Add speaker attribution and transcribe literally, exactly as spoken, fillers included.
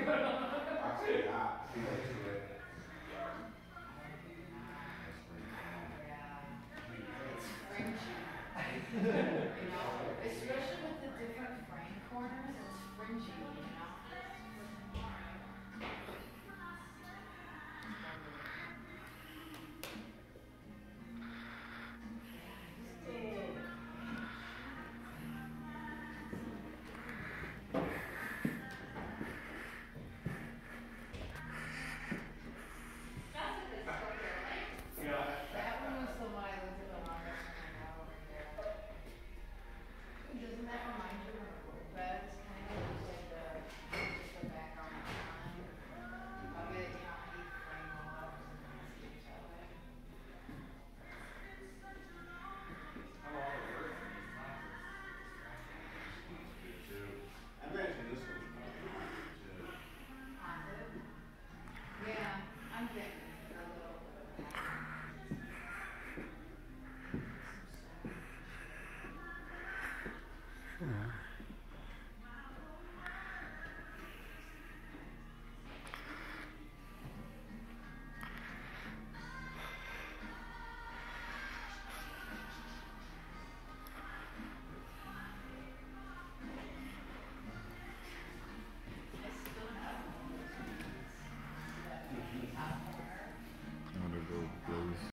Speaker 1: Actually, not. She's into it.
Speaker 2: It's fringy. You know, especially with the different frame corners, it's fringy, you know.
Speaker 1: Yeah.
Speaker 2: That one was the one I looked at the longest when I got over here. Doesn't that remind you of beds, kind of like the, just the background outline of it, you know, how you frame all up and kind of see each other?
Speaker 1: How long it works? I imagine this one's probably haunted too.
Speaker 2: Haunted? Yeah, I'm getting a little bit of that.
Speaker 3: Yeah.